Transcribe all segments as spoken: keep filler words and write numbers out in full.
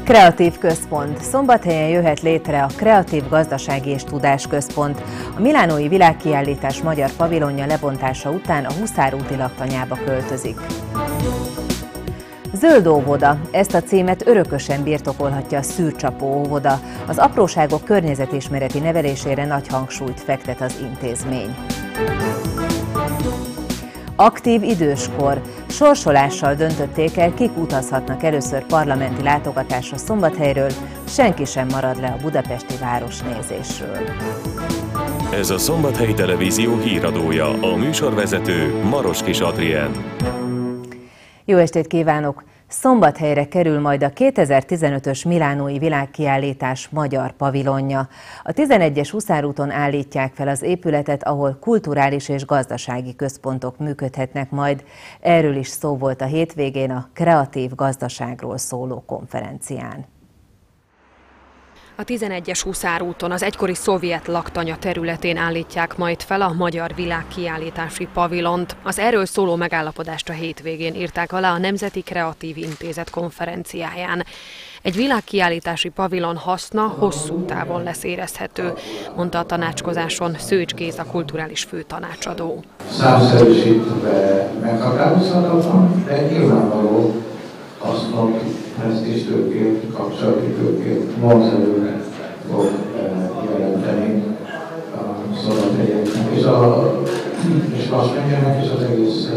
Kreatív központ. Szombathelyen jöhet létre a Kreatív Gazdasági és Tudásközpont. A milánói világkiállítás magyar pavilonja lebontása után a Huszárúti laktanyába költözik. Zöld óvoda. Ezt a címet örökösen birtokolhatja a Szűrcsapó óvoda. Az apróságok környezetismereti nevelésére nagy hangsúlyt fektet az intézmény. Aktív időskor. Sorsolással döntötték el, kik utazhatnak először parlamenti látogatásra Szombathelyről, senki sem marad le a budapesti városnézésről. Ez a Szombathelyi Televízió híradója, a műsorvezető Maroskis Adrien. Jó estét kívánok! Szombathelyre kerül majd a kétezer-tizenötös milánói világkiállítás magyar pavilonja. A tizenegyes Huszárúton állítják fel az épületet, ahol kulturális és gazdasági központok működhetnek majd. Erről is szó volt a hétvégén a kreatív gazdaságról szóló konferencián. A tizenegyes Huszárúton, az egykori szovjet laktanya területén állítják majd fel a magyar világkiállítási pavilont. Az erről szóló megállapodást a hétvégén írták alá a Nemzeti Kreatív Intézet konferenciáján. Egy világkiállítási pavilon haszna hosszú távon lesz érezhető, mondta a tanácskozáson Szőcs Géza kulturális főtanácsadó. Számszerűsítve meghatározhatatlan, de nyilvánvaló hasznot, presztízstőkét, kapcsolati tőkét vonzerőre fog jelenteni a Szombathelyeknek és a és Vasmegyének és az egész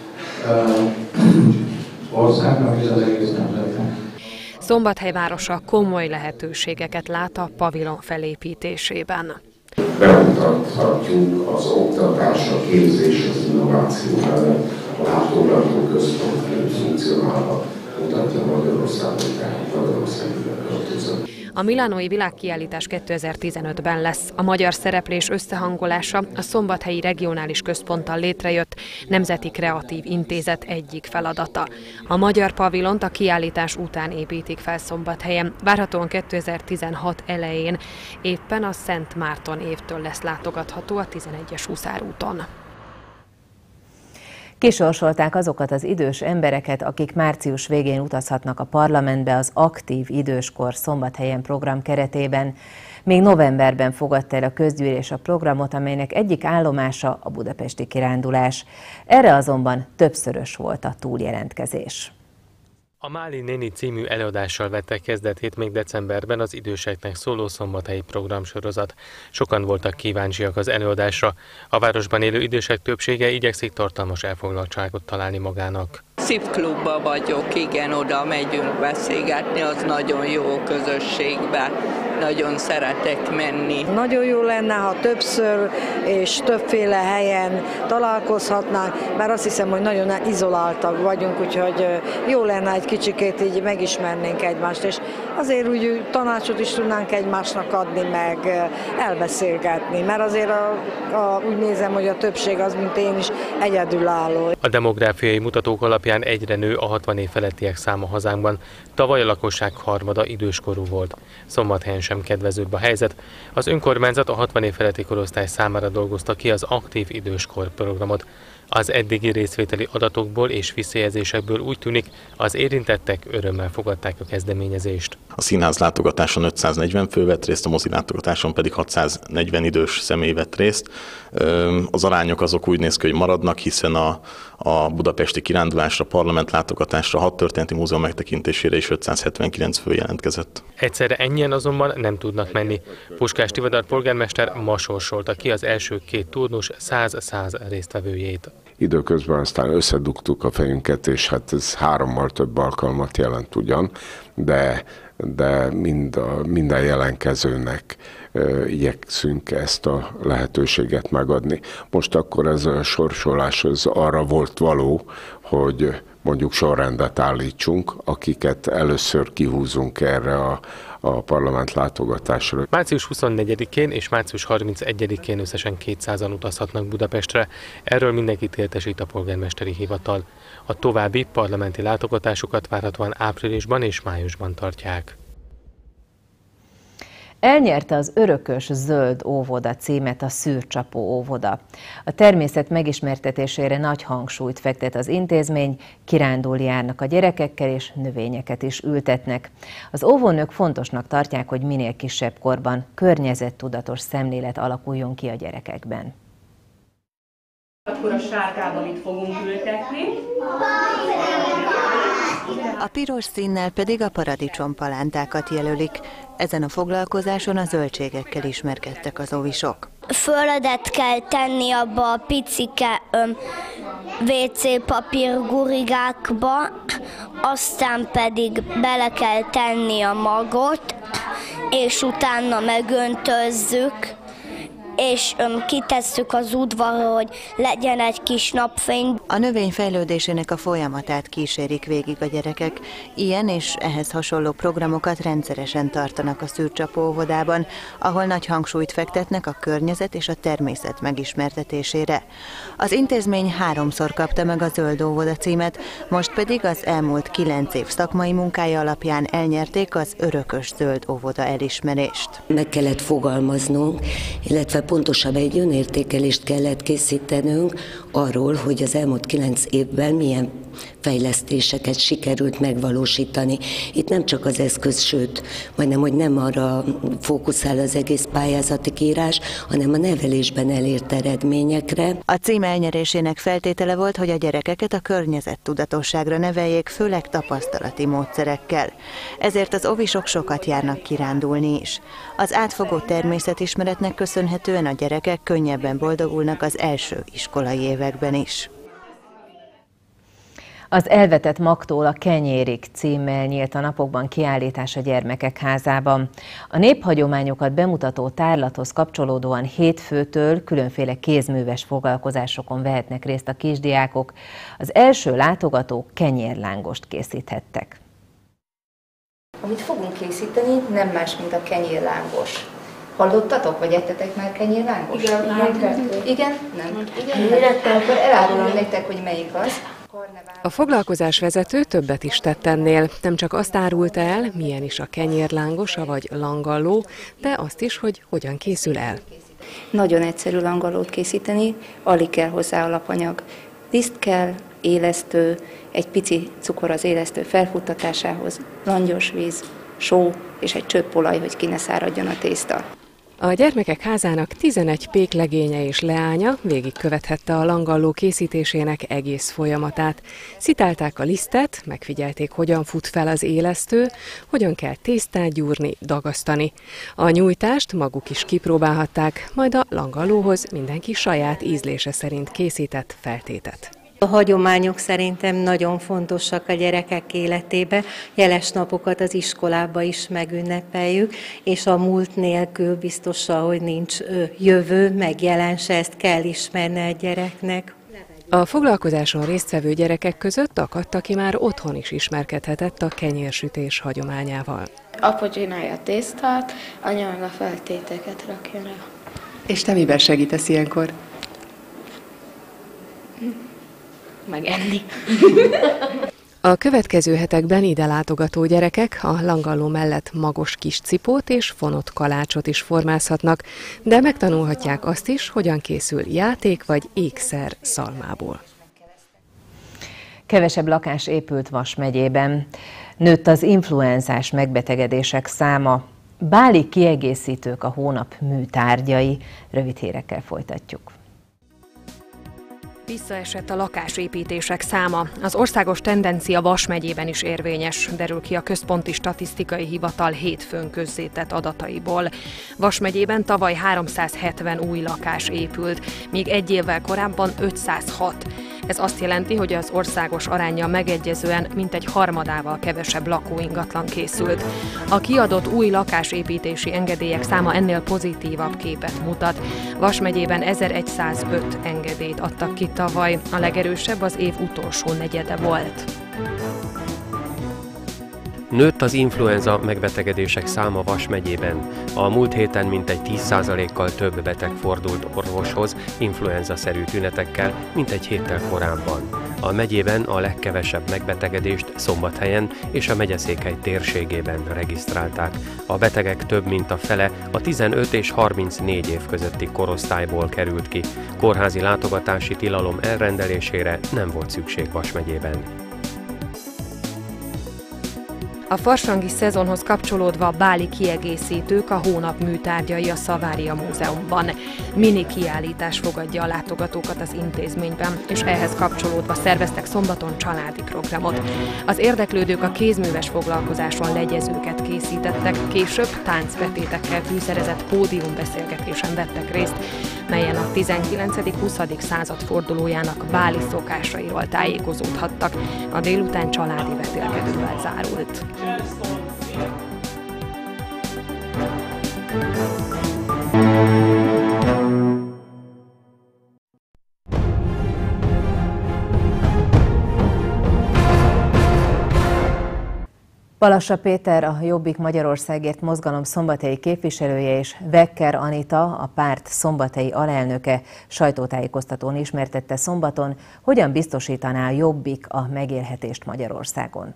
országnak és az egész nemzetnek. Szombathely városa komoly lehetőségeket lát a pavilon felépítésében. Bemutathatjuk az oktatás, a képzés, az innováció mellett a látogató központként funkcionálva mutatja Magyarországot, tehát Magyarországban költözött. A milánói világkiállítás kétezer-tizenötben lesz. A magyar szereplés összehangolása a Szombathelyi Regionális Központtal létrejött Nemzeti Kreatív Intézet egyik feladata. A magyar pavilont a kiállítás után építik fel Szombathelyen. Várhatóan kétezer-tizenhat elején, éppen a Szent Márton évtől lesz látogatható a tizenegyes Huszárúton. Kisorsolták azokat az idős embereket, akik március végén utazhatnak a parlamentbe az Aktív Időskor Szombathelyen program keretében. Még novemberben fogadta el a közgyűlés a programot, amelynek egyik állomása a budapesti kirándulás. Erre azonban többszörös volt a túljelentkezés. A Máli néni című előadással vette kezdetét még decemberben az időseknek szóló szombathelyi programsorozat. Sokan voltak kíváncsiak az előadásra. A városban élő idősek többsége igyekszik tartalmas elfoglaltságot találni magának. Szívklubban vagyok, igen, oda megyünk beszélgetni, az nagyon jó közösségbe. Nagyon szeretek menni. Nagyon jó lenne, ha többször és többféle helyen találkozhatnánk, mert azt hiszem, hogy nagyon izoláltak vagyunk, úgyhogy jó lenne egy kicsikét így megismernénk egymást, és azért úgy tanácsot is tudnánk egymásnak adni, meg elbeszélgetni, mert azért a, a, úgy nézem, hogy a többség az, mint én is, egyedülálló. A demográfiai mutatók alapján egyre nő a hatvan év felettiek száma hazánkban. Tavaly a lakosság harmada időskorú volt. Szombathelyen sem kedvezőbb a helyzet. Az önkormányzat a hatvan év feletti korosztály számára dolgozta ki az Aktív Időskor programot. Az eddigi részvételi adatokból és visszajelzésekből úgy tűnik, az érintettek örömmel fogadták a kezdeményezést. A színház látogatáson ötszáznegyven fő vett részt, a mozi látogatáson pedig hatszáznegyven idős személy vett részt. Az arányok azok úgy néz ki, hogy maradnak, hiszen a, a budapesti kirándulásra, parlament látogatásra, hat történeti múzeum megtekintésére is ötszázhetvenkilenc fő jelentkezett. Egyszerre ennyien azonban nem tudnak menni. Puskás Tivadar polgármester ma sorsolta ki az első két turnus száz-száz résztvevőjét. Időközben aztán összedugtuk a fejünket, és hát ez hárommal több alkalmat jelent ugyan, de, de mind a, minden jelentkezőnek e, igyekszünk ezt a lehetőséget megadni. Most akkor ez a sorsolás az arra volt való, hogy mondjuk sorrendet állítsunk, akiket először kihúzunk erre a, a parlament látogatásra. március huszonnegyedikén és március harmincegyedikén összesen kétszázan utazhatnak Budapestre. Erről mindenkit értesít a polgármesteri hivatal. A további parlamenti látogatásokat várhatóan áprilisban és májusban tartják. Elnyerte az Örökös Zöld Óvoda címet a Szűrcsapó óvoda. A természet megismertetésére nagy hangsúlyt fektet az intézmény, kirándulni járnak a gyerekekkel és növényeket is ültetnek. Az óvónők fontosnak tartják, hogy minél kisebb korban környezettudatos szemlélet alakuljon ki a gyerekekben. Akkor a sárgában itt fogunk ültetni. A piros színnel pedig a paradicsompalántákat jelölik. Ezen a foglalkozáson a zöldségekkel ismerkedtek az óvisok. Földet kell tenni abba a picike vé cé papír gurigákba, aztán pedig bele kell tenni a magot, és utána megöntözzük, és öm, kitesszük az udvarra, hogy legyen egy kis napfény. A növény fejlődésének a folyamatát kísérik végig a gyerekek. Ilyen és ehhez hasonló programokat rendszeresen tartanak a Szűrcsapó óvodában, ahol nagy hangsúlyt fektetnek a környezet és a természet megismertetésére. Az intézmény háromszor kapta meg a Zöld Óvoda címet, most pedig az elmúlt kilenc év szakmai munkája alapján elnyerték az Örökös Zöld Óvoda elismerést. Meg kellett fogalmaznunk, illetve pontosabb egy önértékelést kellett készítenünk arról, hogy az elmúlt kilenc évben milyen fejlesztéseket sikerült megvalósítani. Itt nem csak az eszköz, sőt, majdnem, hogy nem arra fókuszál az egész pályázati írás, hanem a nevelésben elért eredményekre. A cím elnyerésének feltétele volt, hogy a gyerekeket a környezettudatosságra neveljék, főleg tapasztalati módszerekkel. Ezért az óvisok sokat járnak kirándulni is. Az átfogó természetismeretnek köszönhetően a gyerekek könnyebben boldogulnak az első iskolai években is. Az Elvetett magtól a kenyérig címmel nyílt a napokban kiállítás a Gyermekek Házában. A néphagyományokat bemutató tárlathoz kapcsolódóan hétfőtől különféle kézműves foglalkozásokon vehetnek részt a kisdiákok. Az első látogatók kenyérlángost készíthettek. Amit fogunk készíteni, nem más, mint a kenyérlángos. Hallottatok, vagy ettetek már kenyérlángos? Igen, Igen? Igen? Nem. Igen? Akkor elárulom nektek, hogy melyik az. A foglalkozásvezető többet is tett ennél. Nem csak azt árulta el, milyen is a kenyérlángosa vagy langalló, de azt is, hogy hogyan készül el. Nagyon egyszerű langallót készíteni, alig kell hozzá alapanyag. Liszt kell, élesztő, egy pici cukor az élesztő felfuttatásához, langyos víz, só és egy csöpp olaj, hogy ki ne száradjon a tészta. A Gyermekek Házának tizenegy péklegénye és leánya végigkövethette a langalló készítésének egész folyamatát. Szitálták a lisztet, megfigyelték, hogyan fut fel az élesztő, hogyan kell tésztát gyúrni, dagasztani. A nyújtást maguk is kipróbálhatták, majd a langallóhoz mindenki saját ízlése szerint készített feltétet. A hagyományok szerintem nagyon fontosak a gyerekek életébe, jeles napokat az iskolába is megünnepeljük, és a múlt nélkül biztosan, hogy nincs jövő, meg jelen se, ezt kell ismerni a gyereknek. A foglalkozáson résztvevő gyerekek között akadt, aki már otthon is ismerkedhetett a kenyérsütés hagyományával. Apa csinálja a tésztát, anya meg a feltéteket rakja rá. És te miben segítesz ilyenkor? Megenni. A következő hetekben ide látogató gyerekek a langalló mellett magos kis cipót és fonott kalácsot is formázhatnak, de megtanulhatják azt is, hogyan készül játék vagy ékszer szalmából. Kevesebb lakás épült Vas megyében. Nőtt az influenzás megbetegedések száma. Báli kiegészítők a hónap műtárgyai. Rövid hírekkel folytatjuk. Visszaesett a lakásépítések száma. Az országos tendencia Vas megyében is érvényes, derül ki a Központi Statisztikai Hivatal hétfőn közzétett adataiból. Vas megyében tavaly háromszázhetven új lakás épült, míg egy évvel korábban ötszázhat. Ez azt jelenti, hogy az országos aránnyal megegyezően mintegy harmadával kevesebb lakóingatlan készült. A kiadott új lakásépítési engedélyek száma ennél pozitívabb képet mutat. Vas megyében ezerszázöt engedélyt adtak ki tavaly, a legerősebb az év utolsó negyede volt. Nőtt az influenza megbetegedések száma Vas megyében. A múlt héten mintegy tíz százalékkal több beteg fordult orvoshoz influenza-szerű tünetekkel, mint egy héttel korábban. A megyében a legkevesebb megbetegedést Szombathelyen és a megyeszékhely térségében regisztrálták. A betegek több mint a fele a tizenöt és harmincnégy év közötti korosztályból került ki. Kórházi látogatási tilalom elrendelésére nem volt szükség Vas megyében. A farsangi szezonhoz kapcsolódva báli kiegészítők a hónap műtárgyai a Szavária Múzeumban. Mini kiállítás fogadja a látogatókat az intézményben, és ehhez kapcsolódva szerveztek szombaton családi programot. Az érdeklődők a kézműves foglalkozáson legyezőket készítettek, később táncbetétekkel fűszerezett pódiumbeszélgetésen vettek részt, melyen a tizenkilencedik-huszadik század fordulójának báli szokásairól tájékozódhattak. A délután családi vetélkedővel zárult. Balassa Péter, a Jobbik Magyarországért Mozgalom szombathelyi képviselője és Vekker Anita, a párt szombathelyi alelnöke sajtótájékoztatón ismertette szombaton, hogyan biztosítaná a Jobbik a megélhetést Magyarországon.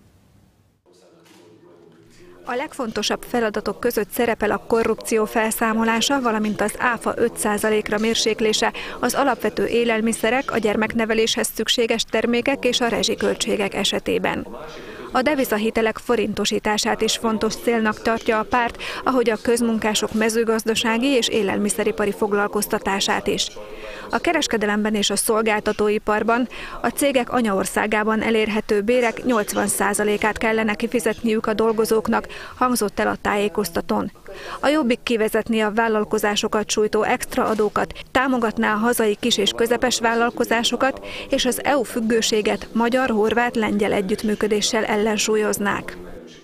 A legfontosabb feladatok között szerepel a korrupció felszámolása, valamint az áfa öt százalékra mérséklése, az alapvető élelmiszerek, a gyermekneveléshez szükséges termékek és a rezsiköltségek esetében. A devizahitelek forintosítását is fontos célnak tartja a párt, ahogy a közmunkások mezőgazdasági és élelmiszeripari foglalkoztatását is. A kereskedelemben és a szolgáltatóiparban a cégek anyaországában elérhető bérek nyolcvan százalékát kellene kifizetniük a dolgozóknak, hangzott el a tájékoztatón. A Jobbik kivezetné a vállalkozásokat sújtó extra adókat, támogatná a hazai kis- és közepes vállalkozásokat, és az é u függőséget magyar-horvát-lengyel együttműködéssel ellensúlyoznák.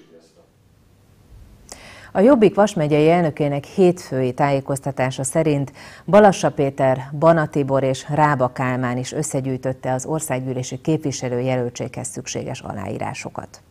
A Jobbik Vas megyei elnökének hétfői tájékoztatása szerint Balassa Péter, Bana Tibor és Rába Kálmán is összegyűjtötte az országgyűlési képviselőjelöltséghez szükséges aláírásokat.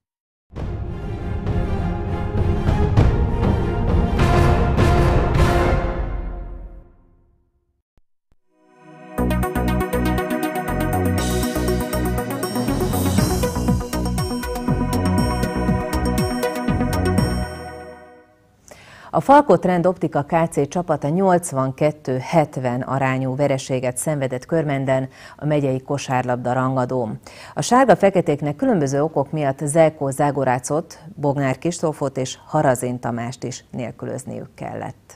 A Falco Trend Optika Kft. Csapata nyolcvankettő hetven arányú vereséget szenvedett Körmenden a megyei kosárlabda rangadón. A sárga-feketéknek különböző okok miatt Zelko Zágorácot, Bognár Kristófot és Harazin Tamást is nélkülözniük kellett.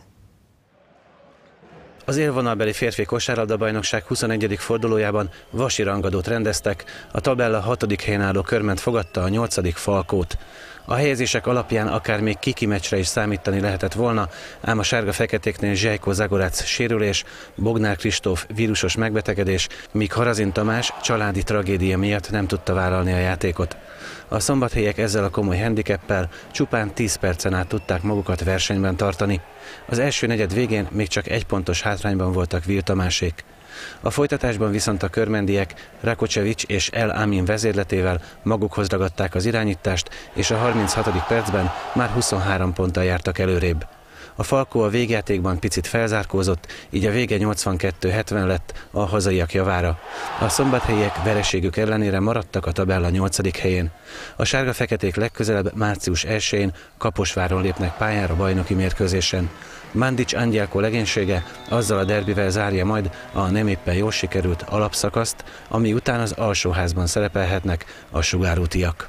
Az élvonalbeli férfi kosárlabda-bajnokság huszonegyedik fordulójában vasi rangadót rendeztek, a tabella hatodik helyen álló Körment fogadta a nyolcadik Falkót. A helyezések alapján akár még kiki meccsre is számítani lehetett volna, ám a sárga-feketéknél Zsejko Zagorác sérülés, Bognár Kristóf vírusos megbetegedés, míg Harazin Tamás családi tragédia miatt nem tudta vállalni a játékot. A szombathelyiek ezzel a komoly handicappel csupán tíz percen át tudták magukat versenyben tartani. Az első negyed végén még csak egy pontos hátrányban voltak Vil Tamásék. A folytatásban viszont a körmendiek Rakocevic és El Amin vezérletével magukhoz ragadták az irányítást, és a harminchatodik percben már huszonhárom ponttal jártak előrébb. A Falco a végjátékban picit felzárkózott, így a vége nyolcvankettő hetven lett a hazaiak javára. A szombathelyiek vereségük ellenére maradtak a tabella nyolcadik helyén. A sárga-feketék legközelebb március elsején Kaposváron lépnek pályára bajnoki mérkőzésen. Mandic Angyelko legénysége azzal a derbivel zárja majd a nem éppen jól sikerült alapszakaszt, ami után az alsóházban szerepelhetnek a sugárútiak.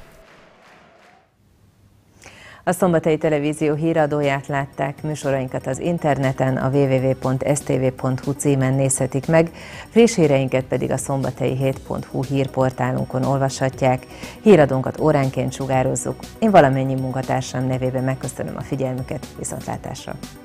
A Szombathelyi Televízió híradóját látták, műsorainkat az interneten, a double-u double-u double-u pont s t v pont h u címen nézhetik meg, friss híreinket pedig a szombathelyi hét pont h u hírportálunkon olvashatják. Híradónkat óránként sugározzuk. Én valamennyi munkatársam nevében megköszönöm a figyelmüket, viszontlátásra!